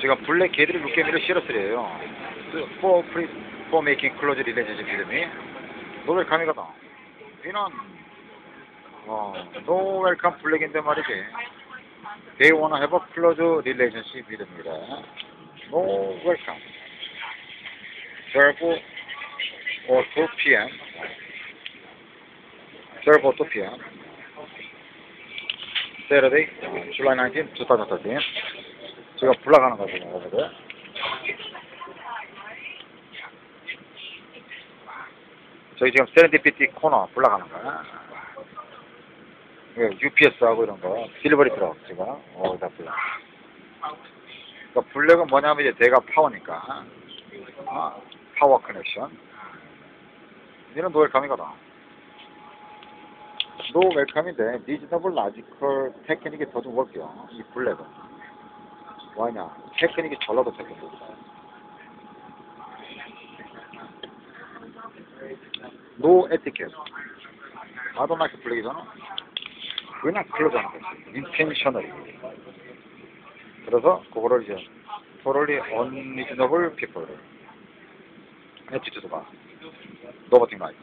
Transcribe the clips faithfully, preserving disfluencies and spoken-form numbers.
지금 블랙 개들이 루케미를 실었으래요. For free, for making close relationship with me. 노 웰컴이거든. 이는 어, 노 웰컴 블랙인데 말이지. They wanna have a close relationship with me. 노 웰컴. twelve or two p.m. twelve or two p.m. Saturday, July nineteenth, twenty thirteen. 제가 불러가는 거죠, 여러분들. 저희 지금 세렌디피티 코너 불러가는 거야. 유피에스하고 이런 거, 딜리버리 트럭 지금, 어, 다 불러. 그러니까 블랙은 뭐냐면 이제 대가 파워니까, 어, 파워 커넥션. 얘는 노 웰컴이거든. 노 웰컴인데, 리즈너블 라지컬 테크닉이 더 좀 볼게요. 이 블랙은. 뭐냐, 테크닉이 전라도 테크닉이다. 노 에티켓. 나도 나이스 블랙이잖아. 그냥 클로즈하는 거지. 인텐셔널이. 그래서 그거를 이제 totally unreasonable people. 에티튜드가 노버팅 라이트.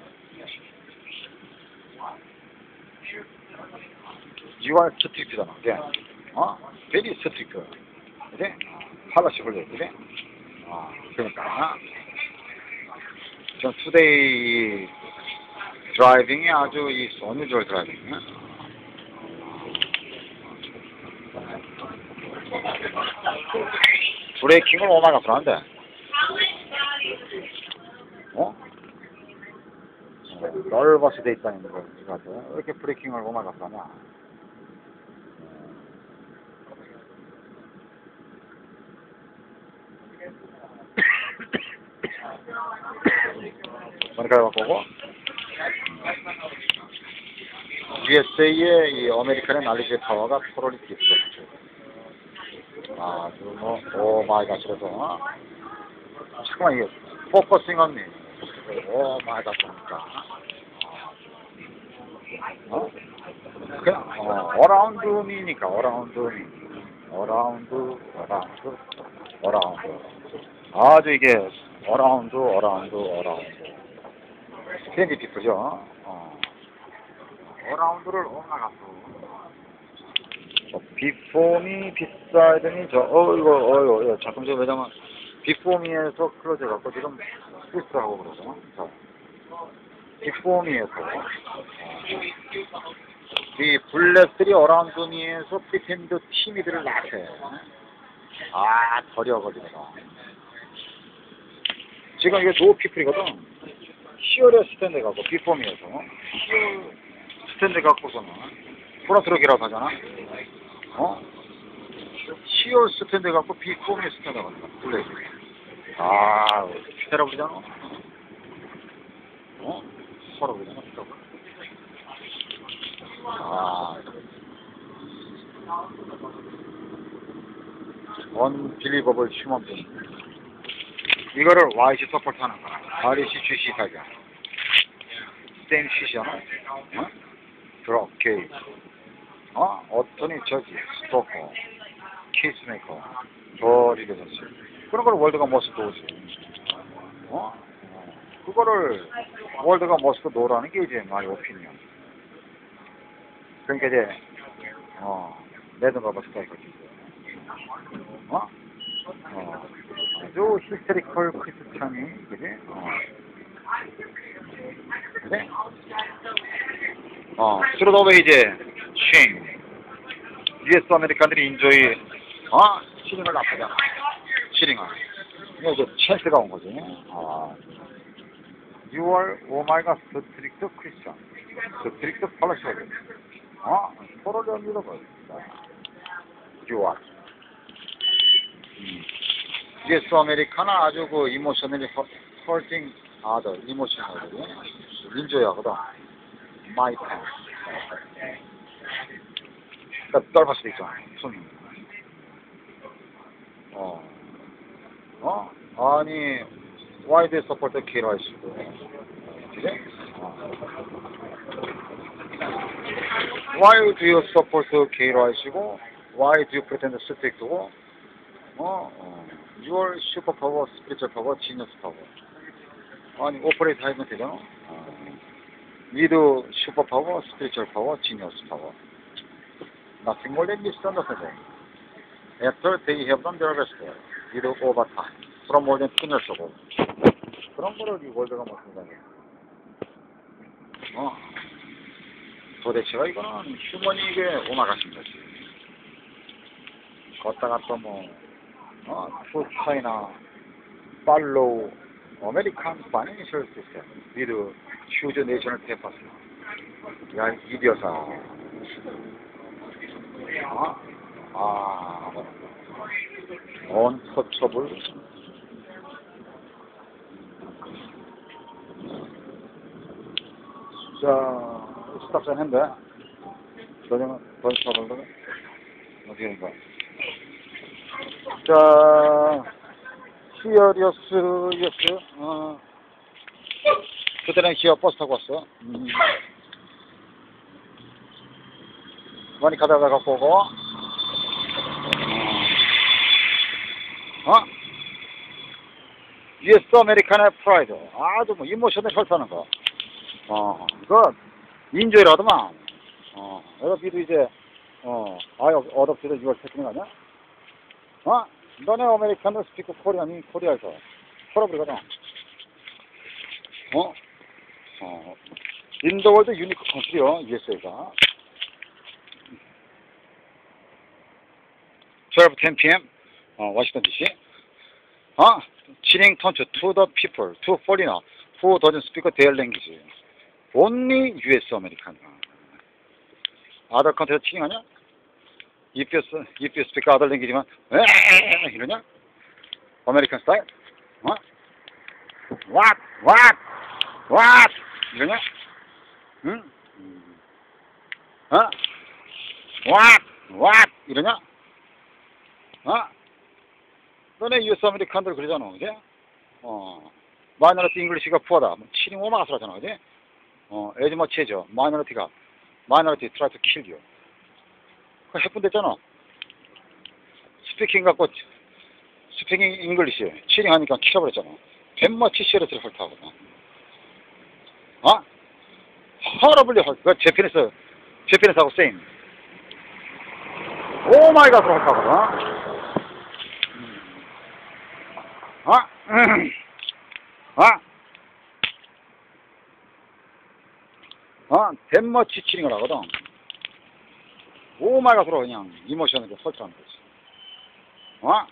You are strict잖아. 그게. 어? very strict. 그지? 팔라시블 그지? 아, 그러니까. 전 투데이 드라이빙이 아주 이 어뉴주얼 드라이빙. 브레이킹을 오마이갓으로 하는데. 어? 널버스 돼 있다는 거 같아. 왜 이렇게 브레이킹을 오마이갓으로 하냐? 머리카락 바꾸고 유에스에이의 이 아메리칸의 난리의 파워가 토롤이 깊었죠. 아주 뭐 오마이갓 그래서 잠깐만 이게 포커싱 언니 오마이갓 보니까 어? 그냥 어 어라운드 미니까 어라운드 미 어라운드 어라운드 어라운드 아주 이게 어라운드 어라운드 어라운드 캔디 피프죠. 어. 어라운드를 오마가서 비포미 비사이드니 저 어 이거 어 이거, 이거 잠깐 좀 왜냐면 비포미에서 클로즈 갖고 지금 스위스하고 그러죠. 자 비포미에서 이 블랙들이 어라운드미에서 프리텐드 팀이들을 낳대. 아 더려 걸리더라. 지금 이게 노 피플이거든. 시월에 스탠드 갖고 비포미에서 시월 스탠드 갖고서는 프라트럭이라고 하잖아. 어? 시월 스탠드 갖고 비포미 스탠드 갖고 블랙. 아, 피테라 부르잖아. 어? 서로 부르잖아. 아, 언빌리버블 휴먼 빙. 이거를 와이씨 서포트하는 거야. 아르씨 쥐씨 가자. 쌤 쉬잖아. 어? 드럭 케이스. 어? 어떠니 저기 스토커, 케이스메이커, 저 리레이션십. 그런 걸 월드가 머스트 오지. 어? 그거를 월드가 머스트 노라는 게 이제 마이 오피니언. 그러니까 이제 어 레드가 머스트 이거지. 어? 어. 아주 히스테리컬 크리스찬이, 그지? 어. 그래? 어, 스루더웨이 이제, 칭. 유에스 아메리칸들이 인조이, 어? 시링을 나쁘잖아. 시링을. 이게 이제 찬스가 온 거지. 아. 유월, 오마이갓, 스트릭트 크리스찬. 스트릭트 팔라시오드. 어? 서로 연기도 벌써. 유월. 음. 유에스 아메리카나 아주 그 이모셔널이 헐팅 아더 이모셔널이 인조야거든. 마이 팬. 그러니까 떨볼 수도 있잖아. 손. 어. 어? 아니 why do you support the 케이라이씨고? 그지? 어. Why do you support the 케이라이씨고? Why do you pretend to stick고? 어, 어. Your superpower, spiritual power, genius power. 아니, 오퍼레이트 하면 되잖아. 어. With superpower, spiritual power, genius power. Nothing more than misunderstanding. After they have done their best, with over time, from more than two years ago. 그런 거를 이 월드가 못 한다니. 어. 도대체가 이거는 휴머니에게 오마가신 거지. 걷다가 또 뭐, 어, 투 차이나, 팔로우, 아메리칸 파이낸셜 시스템, 위드 휴즈 내셔널 페이퍼스. 야, 이디어사. 어? 아, 언터처블. 자, 스탑사인 했는데, 저녁은 번스타블로 어떻게 하니까. 자, 히어리어스, 예스, 어, 그때는 히어 버스 타고 왔어. 음. 많이 가다가 갖고 오고, 어, 어? 유에스 아메리칸의 프라이드. 아주 뭐, 이모션을 펼쳐는 거. 어, 그거, 인조이라더만. 어, 여러분도 이제, 어, 아이, 어답트도 유월 테크닉 아니야? 어? 너네 아메리칸도 스피크 코리아니, 코리아에서. 털어버리거든. 어? 어. 인더월드 유니크 컨트리요, 유에스에이가. twelve ten p m 어, 워싱턴 디씨. 어? Chilling taunt to the people, to foreigner who doesn't speak their language. Only 유에스 American. Other country chilling 하냐? If you, if you speak other language만, 에 이러냐? American style? 어? What? What? What? 이러냐? 응? 어? What? What? 이러냐? 어? 너네 유에스 아메리칸들 그러잖아, 그지? 어. 마이너리티 잉글리시가 부하다. 치링 오마가스 하잖아, 그지? 어, as much as 마이너리티가, 마이너리티 try to kill you. 그 해분됐잖아. 스피킹 갖고, 스피킹 잉글리시, 치링 하니까 키워버렸잖아. 뱀마치 시어리티를 헐타거든. 어? 허러블리 헐, 그 제피네스, 제피네스하고 세임. 오마이갓으로 헐타거든. 어? 어? 어? 덴머치 치링을 하거든. 오마이갓으로 그냥 이모션을 설치하는 거지. 어?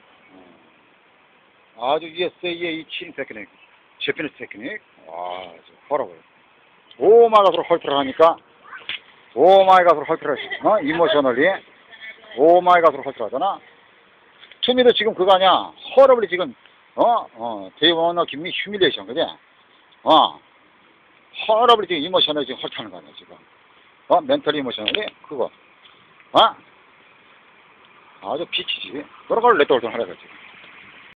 아주 유에스에이의 이 치링 테크닉, 제피니스 테크닉, 와, 아주 horrible. 오마이갓으로 헐트를 하니까, 오마이갓으로 헐트를 해. 어? 이모셔널리, 오마이갓으로 헐트를 하잖아. 투미도 지금 그거 아니야. horribly 지금, 어? 어, 데이원어 김미 휴밀레이션, 그지? 어. horribly 지금 이모셔널리 지금 헐트하는 거 아니야, 지금. 어? 멘털 이모셔널리, 그거. 어? 아주 피치지. 그런 걸 레토르톤 하라 그랬지.